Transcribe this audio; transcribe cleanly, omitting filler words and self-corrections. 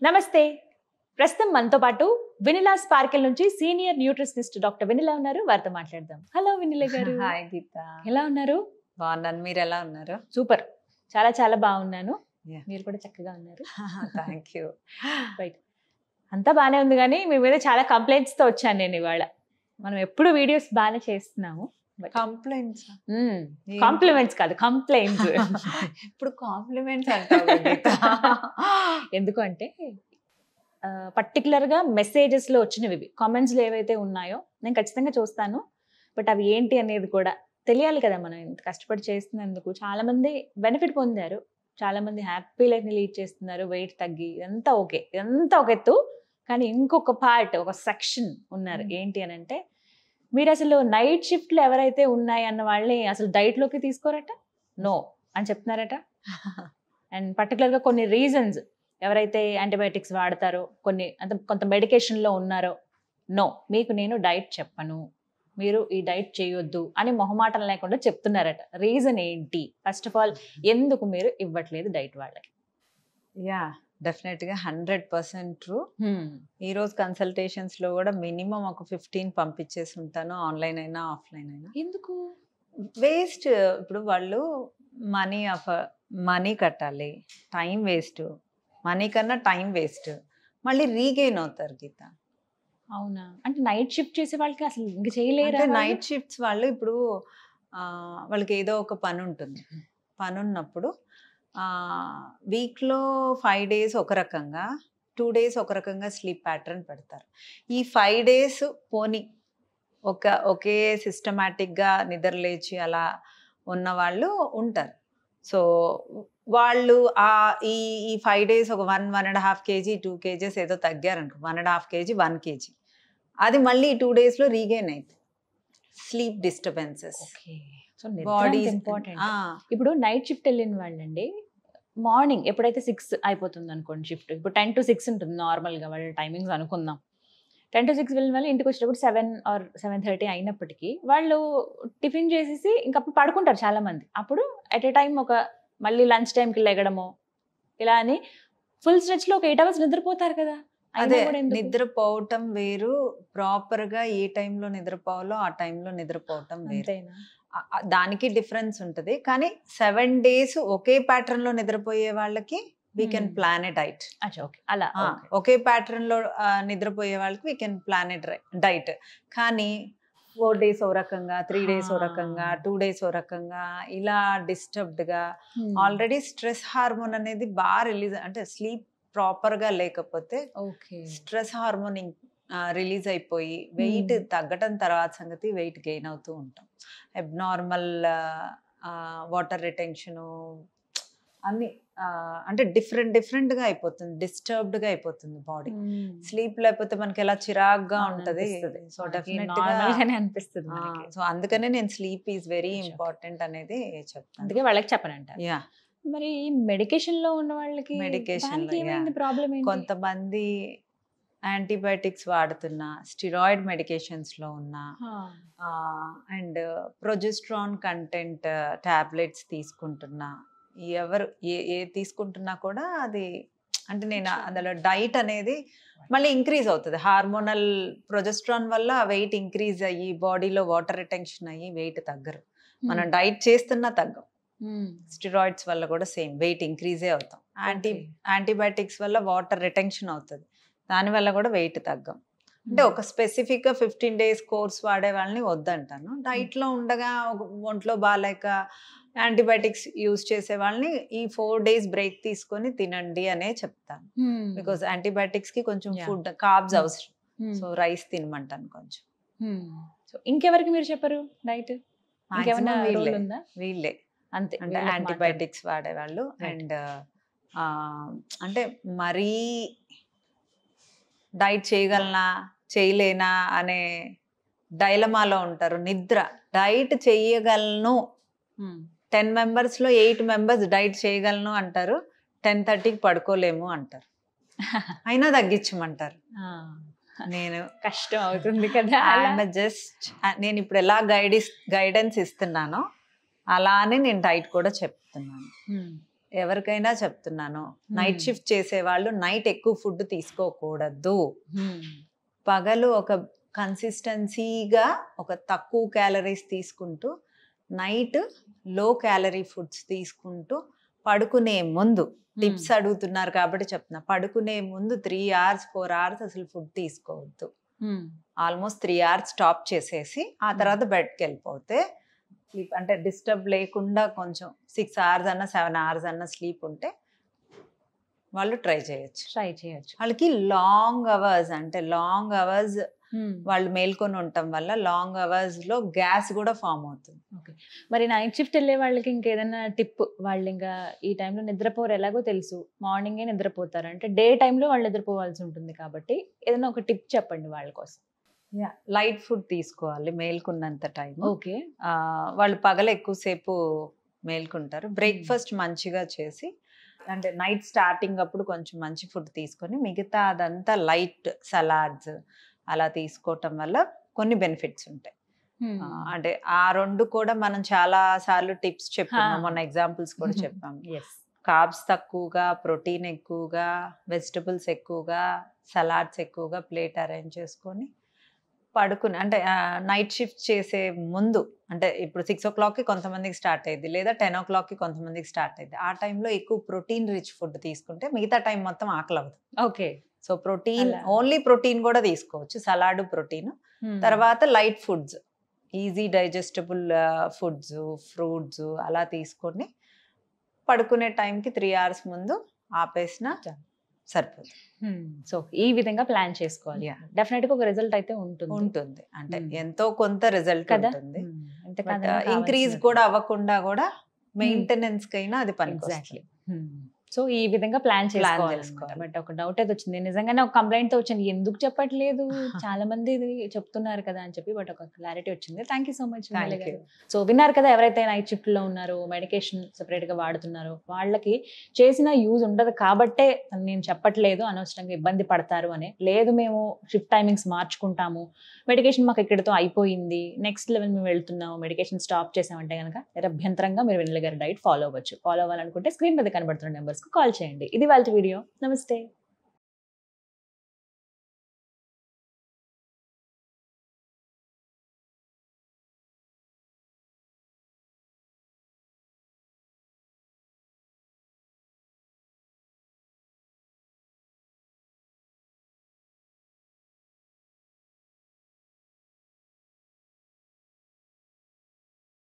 నమస్తే. ప్రస్తుతం మనతో పాటు వినిలా స్పార్కిల్ నుంచి సీనియర్ న్యూట్రిషనిస్ట్ డాక్టర్ వినిలా ఉన్నారు. వారితో మాట్లాడదాం. హలో వినిలా గారు. హాయ్ గీత. ఎలా ఉన్నారు? బాగున్నాను. మీరు ఎలా ఉన్నారు? సూపర్. చాలా చాలా బాగున్నాను. మీరు కూడా చక్కగా ఉన్నారు. Thank you. రైట్. అంతా బాగానే ఉంది కానీ మీ మీద చాలా కంప్లైంట్స్ తో వచ్చాను నేను ఇవాళ. మనం ఎప్పుడు వీడియోస్ బాగానే చేస్తున్నాము. కంప్లైంట్స్ కాంప్లిమెంట్స్ కాదు, కంప్లైంట్స్. ఇప్పుడు కాంప్లిమెంట్స్ అంటావు గీత. ఎందుకంటే పర్టికులర్ గా మెసేజెస్ లో వచ్చినవి కామెంట్స్ లో ఏవైతే ఉన్నాయో నేను ఖచ్చితంగా చూస్తాను. బట్ అవి ఏంటి అనేది కూడా తెలియాలి కదా. మనం ఇంత కష్టపడి చేస్తున్నందుకు చాలా మంది బెనిఫిట్ పొందారు, చాలా మంది హ్యాపీ లైఫ్ ని లీడ్ చేస్తున్నారు, వెయిట్ తగ్గి. ఇదంతా ఓకే, ఇదంతా ఒక ఎత్తు. కానీ ఇంకొక పార్ట్, ఒక సెక్షన్ ఉన్నారు. ఏంటి అని అంటే, మీరు అసలు నైట్ షిఫ్ట్లు ఎవరైతే ఉన్నాయి అన్న వాళ్ళని అసలు డైట్ లోకి తీసుకోరట, నో అని చెప్తున్నారట. అండ్ పర్టికులర్గా కొన్ని రీజన్స్, ఎవరైతే యాంటీబయాటిక్స్ వాడతారో, కొంత మెడికేషన్లో ఉన్నారో, నో మీకు నేను డైట్ చెప్పను, మీరు ఈ డైట్ చేయొద్దు అని మొహమాటం లేకుండా చెప్తున్నారట. రీజన్ ఏంటి? ఫస్ట్ ఆఫ్ ఆల్ ఎందుకు మీరు ఇవ్వట్లేదు డైట్ వాళ్ళకి? యా, డెఫినెట్గా 100% ట్రూ. ఈరోజు కన్సల్టేషన్స్లో కూడా మినిమం ఒక 15 పంపించేసి ఉంటాను, ఆన్లైన్ అయినా ఆఫ్లైన్ అయినా. ఎందుకు? వేస్ట్. ఇప్పుడు వాళ్ళు మనీ కట్టాలి, టైం వేస్ట్. మనీ కన్నా టైం వేస్ట్, మళ్ళీ రీగెయిన్ అవుతారు గీత. అవునా? అంటే నైట్ షిఫ్ట్ చేసే వాళ్ళకి అసలు ఇంక చేయలేరు. నైట్ షిఫ్ట్స్ వాళ్ళు ఇప్పుడు వాళ్ళకి ఏదో ఒక పని ఉంటుంది. పని ఉన్నప్పుడు వీక్లో 5 days ఒక రకంగా, 2 days ఒక రకంగా స్లీప్ ప్యాటర్న్ పెడతారు. ఈ 5 days పోనీ ఒకే సిస్టమాటిక్గా నిద్రలేచి అలా ఉన్న వాళ్ళు ఉంటారు. సో వాళ్ళు ఈ 5 days ఒక 1.5 kg 2 kgs ఏదో తగ్గారనుకో, 1.5 kg 1 kg, అది మళ్ళీ 2 daysలో రీగెయిన్ అవుతుంది. Sleep disturbances, body important. ఇప్పుడు నైట్ షిఫ్ట్ వెళ్ళిన వాళ్ళండి, మార్నింగ్ ఎప్పుడైతే 6 అయిపోతుంది అనుకోండి షిఫ్ట్, ఇప్పుడు 10 to 6 ఉంటుంది నార్మల్గా వాళ్ళ టైమింగ్స్ అనుకుందాం. 10 to 6 వెళ్ళిన వాళ్ళు ఇంటికి వచ్చేటప్పుడు 7 or 7:30 అయినప్పటికీ వాళ్ళు టిఫిన్ చేసేసి ఇంకప్పుడు పడుకుంటారు చాలా మంది. అప్పుడు ఎట్ ఏ టైం మళ్ళీ లంచ్ టైంకి లెగడము ఇలా అని ఫుల్ స్ట్రెచ్లో ఒక 8 hours నిద్రపోతారు కదా. అదే నిద్రపోవటం వేరు, ప్రాపర్గా ఏ టైంలో నిద్రపోవాలో ఆ టైంలో నిద్రపోవటం వేరు. దానికి డిఫరెన్స్ ఉంటుంది. కానీ 7 days ఒకే ప్యాటర్న్ లో నిద్రపోయే వాళ్ళకి we can plan a diet. అలా ఒకే ప్యాటర్న్ లో నిద్రపోయే వాళ్ళకి we can plan a diet. కానీ 4 days ఓ రకంగా, 3 days ఓ రకంగా, 2 days ఓ రకంగా, ఇలా డిస్టర్బ్డ్ గా, ఆల్రెడీ స్ట్రెస్ హార్మోన్ అనేది బాగా రిలీజ్, అంటే స్లీప్ ప్రాపర్ గా లేకపోతే స్ట్రెస్ హార్మోన్ రిలీజ్ అయిపోయి వెయిట్ తగ్గటం తర్వాత సంగతి, వెయిట్ గెయిన్ అవుతూ ఉంటాం. అబ్నార్మల్ వాటర్ రిటెన్షను అన్ని అంటే డిఫరెంట్గా అయిపోతుంది, డిస్టర్బ్డ్గా అయిపోతుంది బాడీ. స్లీప్ లేకపోతే మనకి ఎలా చిరాగ్గా ఉంటుంది. సో డెఫినెట్గా అనిపిస్తుంది. సో అందుకనే నేను స్లీప్ ఈజ్ వెరీ ఇంపార్టెంట్ అనేది చెప్తాను. అందుకే వాళ్ళకి చెప్పనంట. యా. మరి మెడికేషన్ లో ఉన్న వాళ్ళకి ప్రాబ్లం, కొంతమంది యాంటీబయాటిక్స్ వాడుతున్నా, స్టిరాయిడ్ మెడికేషన్స్లో ఉన్నా, అండ్ ప్రొజెస్ట్రాన్ కంటెంట్ టాబ్లెట్స్ తీసుకుంటున్నా, ఎవరు ఏ తీసుకుంటున్నా కూడా అది, అంటే నేను అందులో డైట్ అనేది మళ్ళీ ఇంక్రీజ్ అవుతుంది. హార్మోనల్ ప్రొజెస్ట్రాన్ వల్ల వెయిట్ ఇంక్రీజ్ అయ్యి బాడీలో వాటర్ రిటెన్షన్ అయ్యి వెయిట్ తగ్గరు. మనం డైట్ చేస్తున్నా తగ్గం. స్టిరాయిడ్స్ వల్ల కూడా సేమ్ వెయిట్ ఇంక్రీజే అవుతాం. యాంటీబయాటిక్స్ వల్ల వాటర్ రిటెన్షన్ అవుతుంది, దానివల్ల కూడా వెయిట్ తగ్గం. అంటే ఒక స్పెసిఫిక్గా 15 days కోర్స్ వాడే వాళ్ళని వద్దంటాను. డైట్లో ఉండగా ఒంట్లో బాగాలేక యాంటీబయాటిక్స్ యూజ్ చేసే వాళ్ళని ఈ 4 days బ్రేక్ తీసుకొని తినండి అనే చెప్తాను. బికాస్ యాంటీబయాటిక్స్కి కొంచెం ఫుడ్ కార్బ్స్ అవసరం. సో రైస్ తినమంటాను కొంచెం. సో ఇంకెవరికి మీరు చెప్పరు డైట్? వీళ్ళే అంతే, అంటే యాంటీబయాటిక్స్ వాడేవాళ్ళు. అండ్ అంటే మరీ డైట్ చేయగలనా చేయలేనా అనే డైలమాలో ఉంటారు. డైట్ చేయగలను, 10 members-లో 8 members డైట్ చేయగలను అంటారు, 10:30కి పడుకోలేము అంటారు, అయినా తగ్గించమంటారు. నేను కష్టం అవుతుంది కదా. జస్ట్ నేను ఇప్పుడు ఎలా గైడెన్స్ ఇస్తున్నానో అలానే నేను డైట్ కూడా చెప్తున్నాను. ఎవరికైనా చెప్తున్నాను, నైట్ షిఫ్ట్ చేసే వాళ్ళు నైట్ ఎక్కువ ఫుడ్ తీసుకోకూడదు. పగలు ఒక కన్సిస్టెన్సీగా ఒక తక్కువ క్యాలరీస్ తీసుకుంటూ నైట్ లో క్యాలరీ ఫుడ్స్ తీసుకుంటూ పడుకునే ముందు టిప్స్ అడుగుతున్నారు కాబట్టి చెప్తున్నా, పడుకునే ముందు 3 hours 4 hours అసలు ఫుడ్ తీసుకోవద్దు. ఆల్మోస్ట్ 3 hours స్టాప్ చేసేసి ఆ తర్వాత బెడ్కి వెళ్ళిపోతే స్లీప్ అంటే డిస్టర్బ్ లేకుండా కొంచెం 6 hours అన్న 7 hours అన్న స్లీప్ ఉంటే వాళ్ళు ట్రై చేయొచ్చు. వాళ్ళకి లాంగ్ అవర్స్ వాళ్ళు మేల్కొని ఉండటం వల్ల లాంగ్ అవర్స్ లో గ్యాస్ కూడా ఫామ్ అవుతుంది. మరి నైట్ షిఫ్ట్ వెళ్ళే వాళ్ళకి ఇంకేదైనా టిప్? వాళ్ళు ఇంకా ఈ టైంలో నిద్రపోరు, ఎలాగో తెలుసు, మార్నింగే నిద్రపోతారు అంటే డే టైంలో వాళ్ళు నిద్రపోవాల్సి ఉంటుంది కాబట్టి ఏదైనా ఒక టిప్ చెప్పండి వాళ్ళ కోసం. లైట్ ఫుడ్ తీసుకోవాలి మేల్కున్నంత టైం. ఓకే. వాళ్ళు పగల ఎక్కువసేపు మేల్కుంటారు. బ్రేక్ఫాస్ట్ మంచిగా చేసి అంటే నైట్ స్టార్టింగ్ అప్పుడు కొంచెం మంచి ఫుడ్ తీసుకొని మిగతా అదంతా లైట్ సలాడ్స్ అలా తీసుకోవటం వల్ల కొన్ని బెనిఫిట్స్ ఉంటాయి. అంటే ఆ రెండు కూడా మనం చాలా సార్లు టిప్స్ చెప్పాము, మొన్న ఎగ్జాంపుల్స్ కూడా చెప్పాము. కార్బ్స్ తక్కువగా, ప్రోటీన్ ఎక్కువగా, వెజిటబుల్స్ ఎక్కువగా, సలాడ్స్ ఎక్కువగా ప్లేట్ అరేంజ్ చేసుకొని పడుకుని అంటే నైట్ షిఫ్ట్ చేసే ముందు అంటే ఇప్పుడు 6 o'clockకి కొంతమందికి స్టార్ట్ అయ్యింది, లేదా 10 o'clockకి కొంతమందికి స్టార్ట్ అయ్యింది. ఆ టైంలో ఎక్కువ ప్రోటీన్ రిచ్ ఫుడ్ తీసుకుంటే మిగతా టైం మొత్తం ఆకలి అవ్వదు. Okay. So protein, only protein కూడా తీసుకోవచ్చు, సలాడ్ ప్రోటీన్. తర్వాత light foods, easy digestible foods, fruits అలా తీసుకొని పడుకునే టైంకి 3 hours ముందు ఆపేసిన సరిపోతుంది. సో ఈ విధంగా ప్లాన్ చేసుకోవాలి. డెఫినెట్ గా ఒక రిజల్ట్ అయితే ఉంటుంది. అంటే ఎంతో కొంత రిజల్ట్ ఉంటుంది. ఇంక్రీజ్ కూడా అవ్వకుండా కూడా మెయింటెనెన్స్ కైనా అది పనికొస్తుంది. సో ఈ విధంగా ప్లాన్ చేసుకోవాలి. బట్ ఒక డౌట్ అయితే వచ్చింది, నిజంగానే ఒక కంప్లైంట్ తో వచ్చింది, ఎందుకు చెప్పట్లేదు చాలా మంది ఇది చెప్తున్నారు కదా అని చెప్పి, బట్ ఒక క్లారిటీ వచ్చింది. Thank you so much. So విన్నారు కదా, ఎవరైతే నైట్ షిఫ్ట్ లో ఉన్నారో, మెడికేషన్ సెపరేట్ గా వాడుతున్నారో వాళ్ళకి చేసిన యూజ్ ఉండదు కాబట్టే నేను చెప్పట్లేదు, అనవసరంగా ఇబ్బంది పడతారు అని. లేదు మేము షిఫ్ట్ టైమింగ్స్ మార్చుకుంటాము, మెడికేషన్ మాకు ఇక్కడితో అయిపోయింది, నెక్స్ట్ లెవెల్ మేము వెళ్తున్నాము, మెడికేషన్ స్టాప్ చేసామంటే కనుక నిరభ్యంతరంగా మీరు వెన్నెల గారి డైట్ ఫాలో అవ్వచ్చు. ఫాలో అవ్వాలనుకుంటే స్క్రీన్ మీద కనబడుతున్న నెంబర్స్ కాల్ చేయండి. ఇది వాళ్ళ వీడియో. నమస్తే.